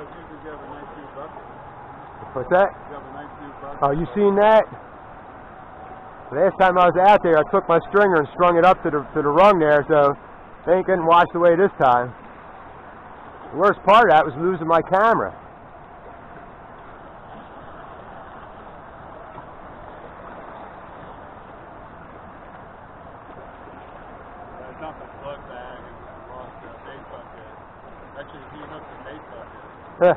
You have a nice new bucket. What's that? You have a nice new bucket. Oh, you seen that? Last time I was out there, I took my stringer and strung it up to the rung there, so they ain't getting washed away this time. The worst part of that was losing my camera. I dumped a plug bag and lost the bait bucket. Actually, he hooked the bait bucket. Yeah.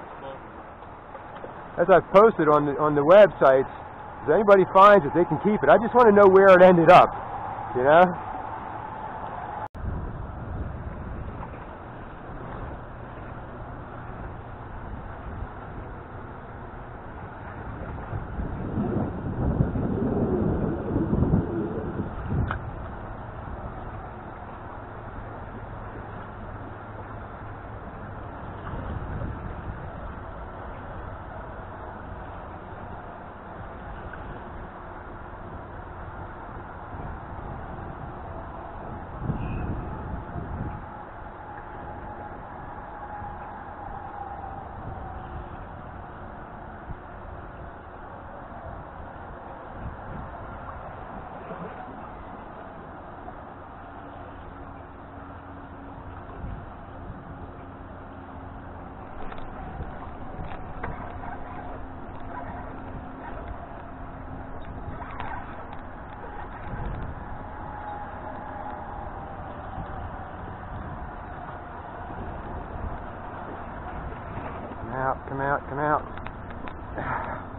As I've posted on the websites, if anybody finds it, they can keep it. I just want to know where it ended up, you know? Come out, come out, come out.